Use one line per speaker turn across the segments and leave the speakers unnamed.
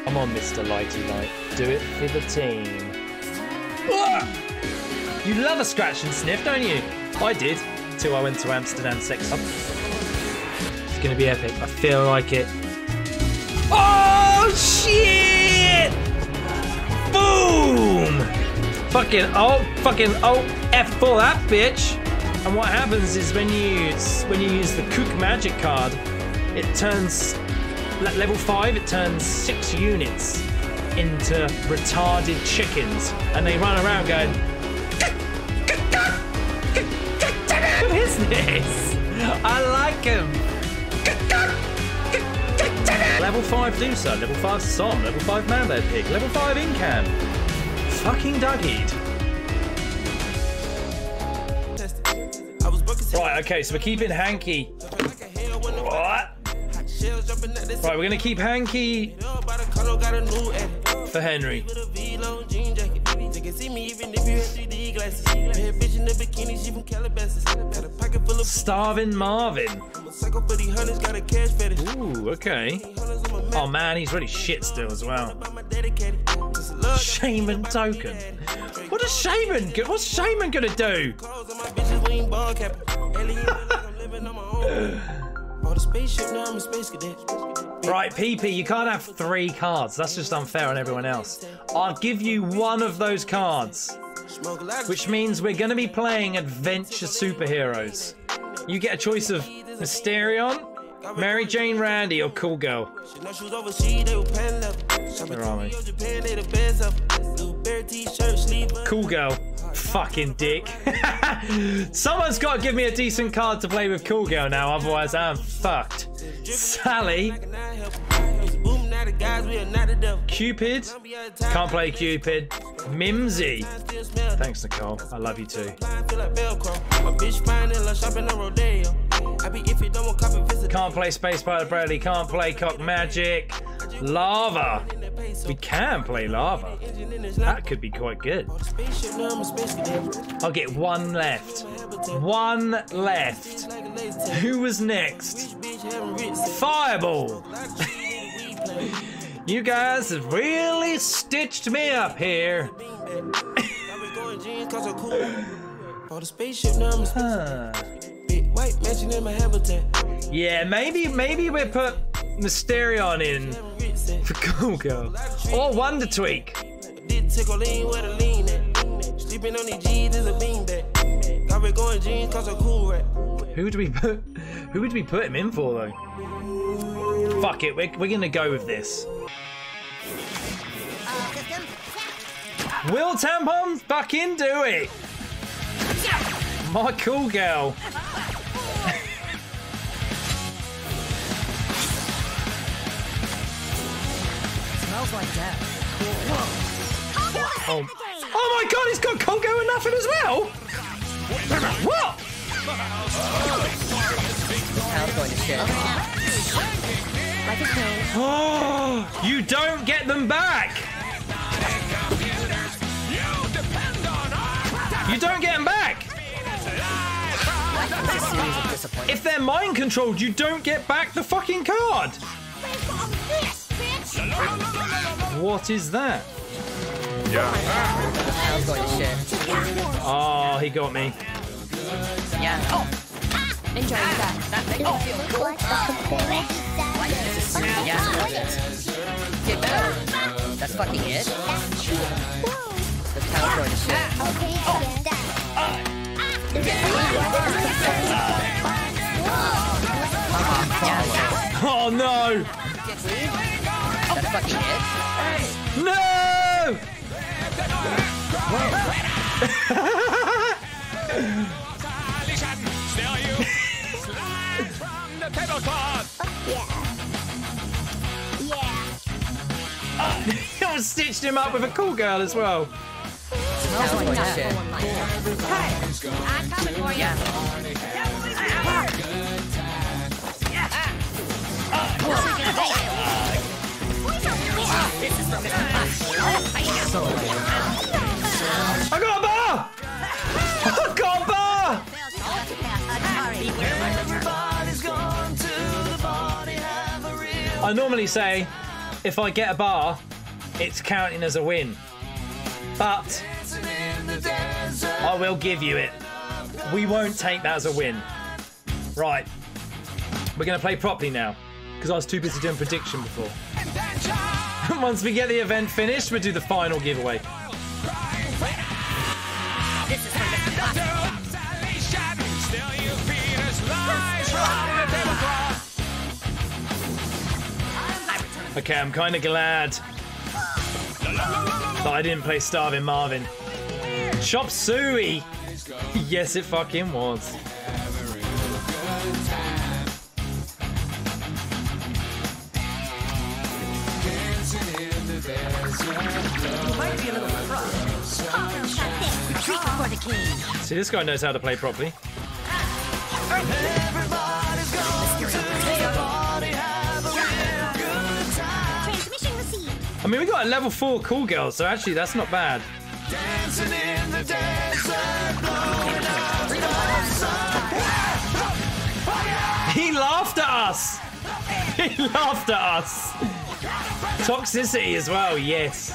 Come on, Mr. Lighty Light. Do it for the team. You love a scratch and sniff, don't you? I did, till I went to Amsterdam Sex Hub. It's gonna be epic. I feel like it. Oh, shit! Boom! Fucking F for that bitch. And what happens is when you use the Cook Magic card, it turns level 5. It turns 6 units into retarded chickens, and they run around going. Who is this? I like him. Level 5 Doosa, level 5 Som, level 5 Mambo Pig, level 5 Incan. Fucking Dougied. Right, okay, so we're keeping Hanky. What? Right, we're gonna keep Hanky for Henry. Starving Marvin. Ooh, okay. Oh man, he's really shit still as well. Shaman token. What does Shaman? What's Shaman gonna do? Right, PP, you can't have 3 cards. That's just unfair on everyone else. I'll give you 1 of those cards, which means we're going to be playing adventure superheroes. You get a choice of Mysterion, Mary Jane Randy, or Cool Girl. Where are we? Cool Girl. Fucking dick. Someone's got to give me a decent card to play with Cool Girl now, otherwise I'm fucked. Sally. Cupid. Can't play Cupid. Mimsy. Thanks, Nicole. I love you too. Can't play Space Pirate Bradley. Can't play Cock Magic. Lava. We can play Lava. That could be quite good. I'll get 1 left. 1 left. Who was next? Fireball. You guys have really stitched me up here. Yeah, maybe we put Mysterion in for Cool Girl or Wonder Tweak. Who would we put him in for though? Fuck it, we're gonna go with this. Will Tampon fucking do it? My Cool Girl.
Smells like death.
Oh my god, he's got Cool Girl and nothing as well? What?
I'm going to shit. Like a train.
Oh, you don't get them back. You don't get them back. If they're mind controlled, you don't get back the fucking card. What is that?
I'm going to shit.
Oh, he got me.
Yeah. Oh. Enjoy that. That makes me feel cool. Yeah. Get better. That's fucking it. The town's going to shit.
Oh no!
That's fucking it.
No! I stitched him up with a Cool Girl as well.
Smells like shit. I'm coming for you.
I got a bar! I got a bar! I normally say if I get a bar, it's counting as a win. But I will give you it. We won't take that as a win. Right. We're going to play properly now, because I was too busy doing prediction before. Once we get the event finished, we'll do the final giveaway.
This is for Mr.
Okay, I'm kind of glad that I didn't play Starving Marvin. Chop Suey! Yes, it fucking was. See, this guy knows how to play properly. I mean, we got a level 4 cool girl, so actually that's not bad. He laughed at us! He laughed at us! Toxicity as well, yes.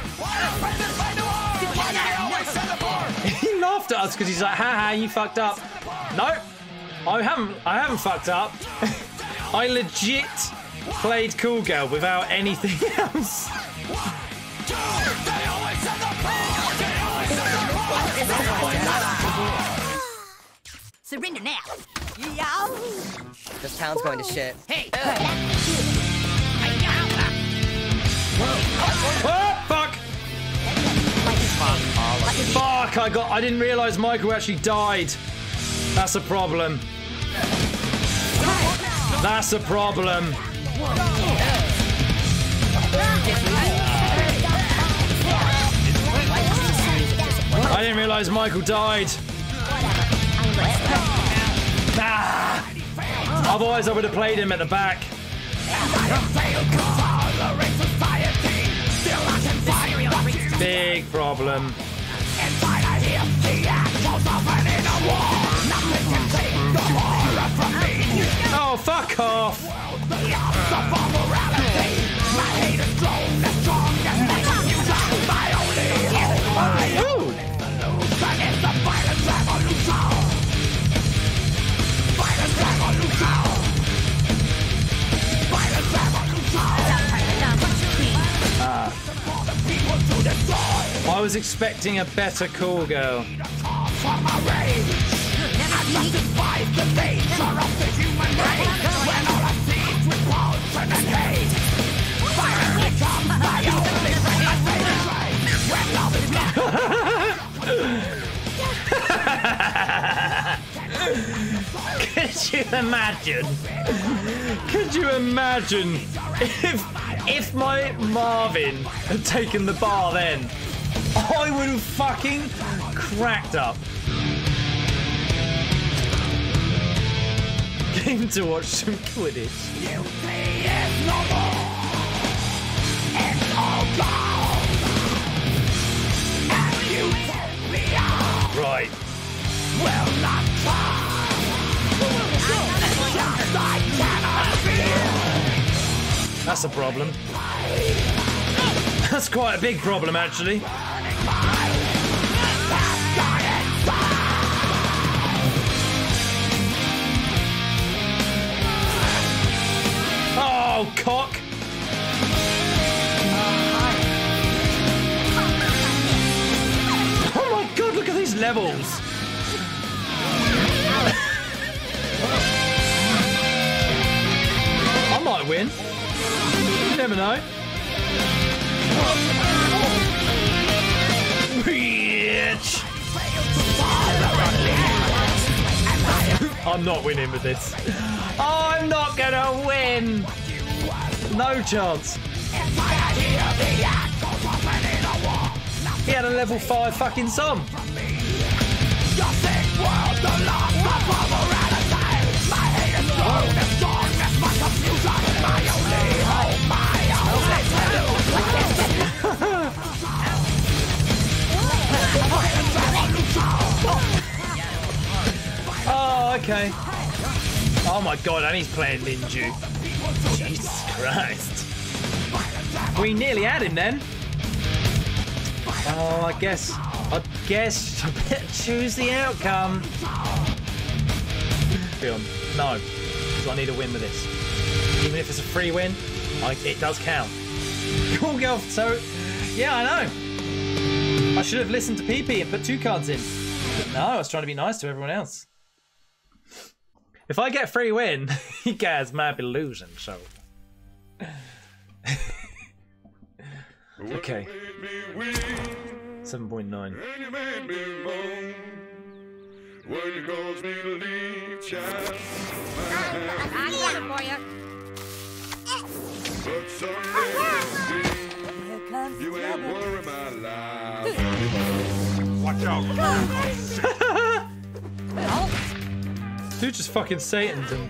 He laughed at us because he's like, haha, you fucked up. No, I haven't fucked up. I legit played cool girl without anything else.
Surrender now. This town's going to shit. Hey!
Oh, fuck! Fuck! I didn't realise Michael actually died. That's a problem. That's a problem. I didn't realise Michael died. Ah. Otherwise I would have played him at the back. Big problem. Oh, fuck off. Ooh. I was expecting a better cool girl. Could you imagine? Could you imagine if my Marvin had taken the bar then? I would have fucking cracked up. Came to watch some Quidditch. Right. That's a problem. That's quite a big problem, actually. Oh, cock! Oh my god, look at these levels! I might win. You never know. Bitch! I'm not winning with this. I'm not gonna win! No chance. He had a level 5 fucking song. Oh, okay. Oh my god, and he's playing Ninju. Jesus Christ. We nearly had him then. Oh, I guess I better choose the outcome. Film. No, because I need a win with this. Even if it's a free win, it does count. Cool girl. So, yeah, I know. I should have listened to PP and put 2 cards in. But no, I was trying to be nice to everyone else. If I get a free win, you guys might be losing, so. Okay. 7.9. When you calls me to leave, child, I got it for you. But someday you ain't worry my life. Watch out! Dude just fucking Satan'd him.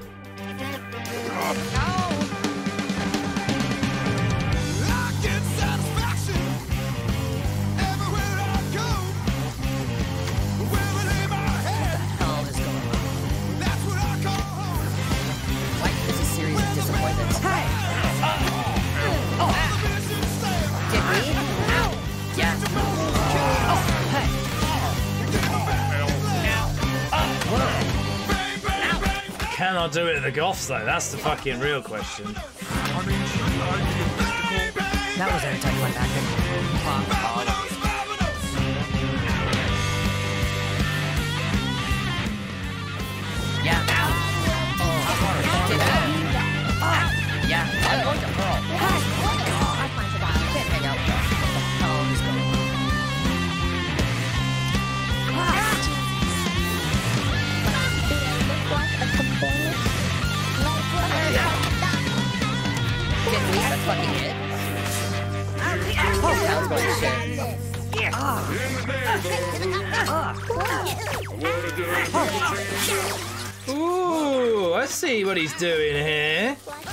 Can I do it at the Goths though? That's the fucking real question.
That was every time you went back in. Yeah. Yeah. I'm going to hurl. I can't hang out. What the hell is going on? That's fucking it. Oh, sounds going
shit. Ooh, I see what he's doing here.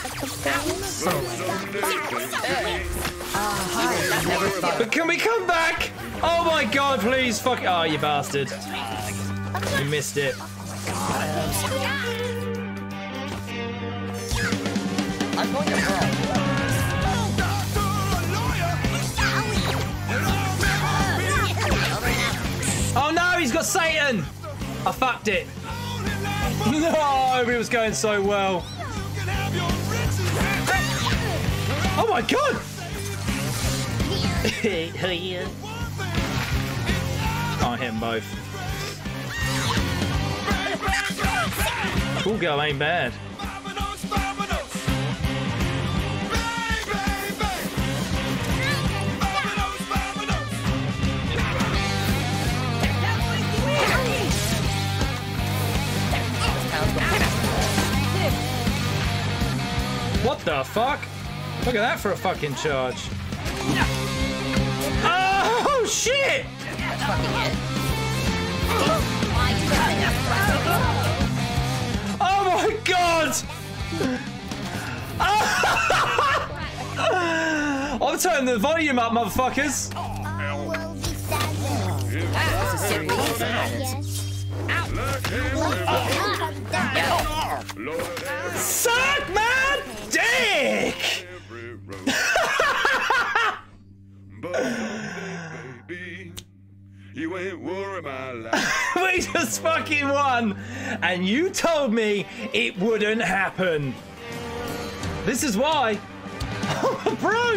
But can we come back? Oh my god, please, fuck. Oh, you bastard. You missed it.
I'm going to hurl.
Oh no, he's got Satan! I fucked it. No, it was going so well. Oh my god! Can't hit them both. Cool girl ain't bad. What the fuck? Look at that for a fucking charge. Oh shit!
That's fucking it.
Oh my god! I'm turning the volume up, motherfuckers.
This is serious.
Suck my dick! You ain't worry my life. We just fucking won, and you told me it wouldn't happen. This is why. Oh, bro.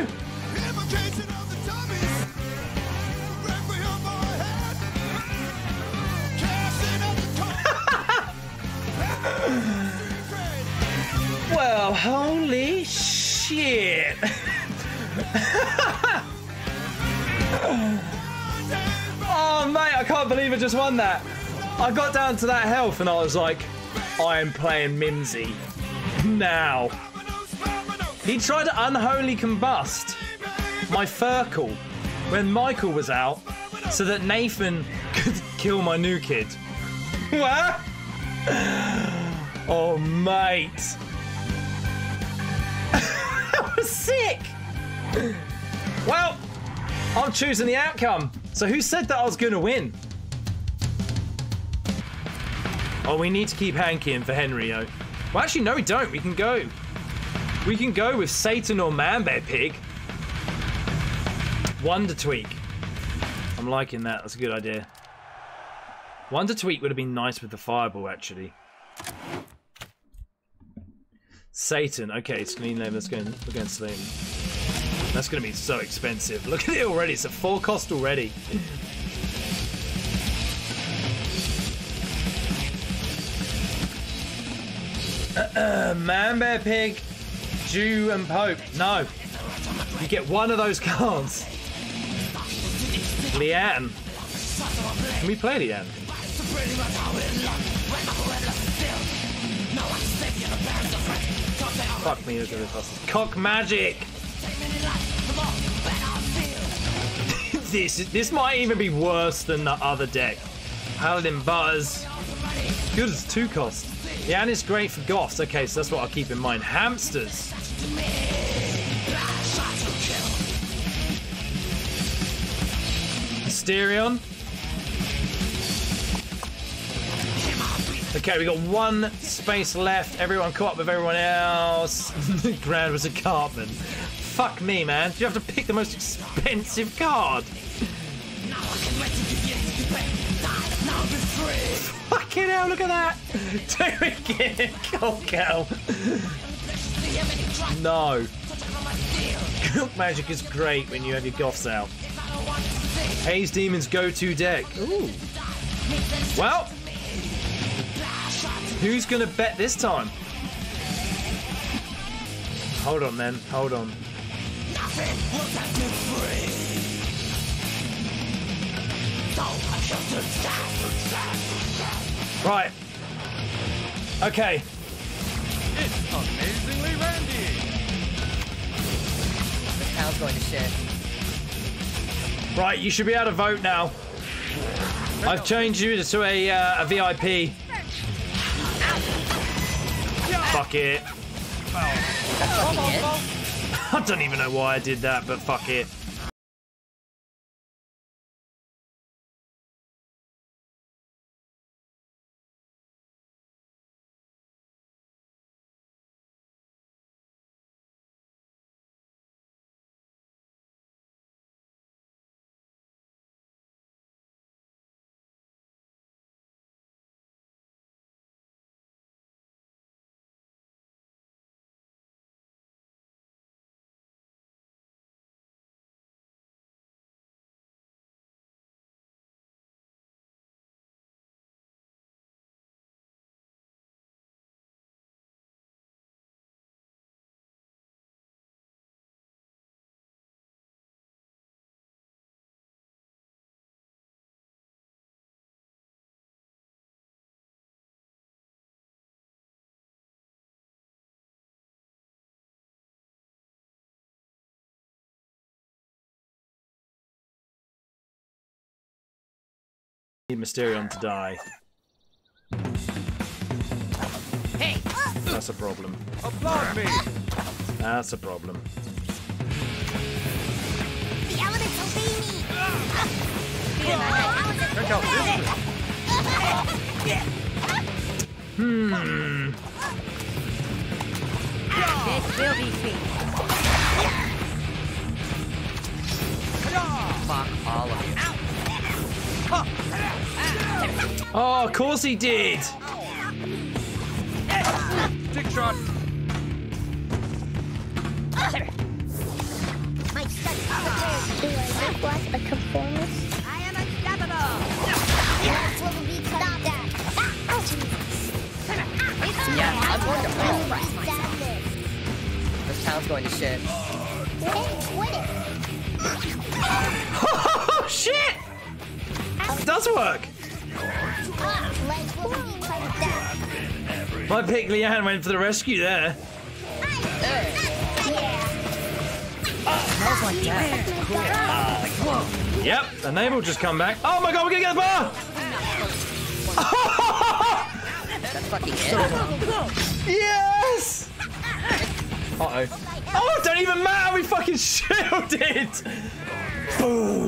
Well, holy shit. Oh, mate, I can't believe I just won that. I got down to that health and I was like, I am playing Mimsy. Now. He tried to unholy combust my Furkle when Michael was out so that Nathan could kill my new kid. What? Oh, mate. That was sick. Well, I'm choosing the outcome. So who said that I was going to win? Oh, we need to keep hankying for Henry-o. Well, actually, no, we don't. We can go. We can go with Satan or Manbear Pig. Wonder Tweak. I'm liking that. That's a good idea. Wonder Tweak would have been nice with the fireball, actually. Satan. Okay, Celine name. Let's go. We're going Celine. That's going to be so expensive. Look at it already. It's a 4 cost already. Man, Bear, Pig, Jew, and Pope. No. You get one of those cards. Leanne. Can we play Leanne? Fuck me, look at this. Cock Magic! This might even be worse than the other deck. Paladin Buzz. Good as 2 cost. Leanne is great for goths. Okay, so that's what I'll keep in mind. Hamsters. Mysterion. Okay, we got 1 space left. Everyone caught up with everyone else. Grand was a Cartman. Fuck me, man. You have to pick the most expensive card. Fucking hell, look at that. Do it again. Cold cow. No. Cook Magic is great when you have your goths out. Haze Demon's go-to deck. Ooh. Well, who's gonna bet this time? Hold on, then. Hold on. Right. Okay.
It's amazingly Randy.
The town's going to shit.
Right, you should be able to vote now. I've changed you to a VIP. Fuck it.
That's fucking it.
I don't even know why I did that, but fuck it. Need Mysterion to die.
Hey!
That's a problem.
Applaud me.
That's a problem.
The elements obey me!
Check out this.
This will be sweet. Fuck all of you.
Oh, of course he did!
Dick shot.
My son prepared. Do I look like a conformist? I am unstoppable! That's what would be called that. Oh, Jesus.
Yeah, I'm going to roll right.
Sadness.
This town's going to shit.
Hey, quit it!
Oh, shit! It does work!
Like what would be called that.
My pick Leanne went for the rescue there.
Smells like that.
Yep, the name will just come back. Oh my god, we're gonna get the bar!
That's fucking it.
Yes! Uh-oh. Oh, it don't even matter, we fucking shielded! Boom!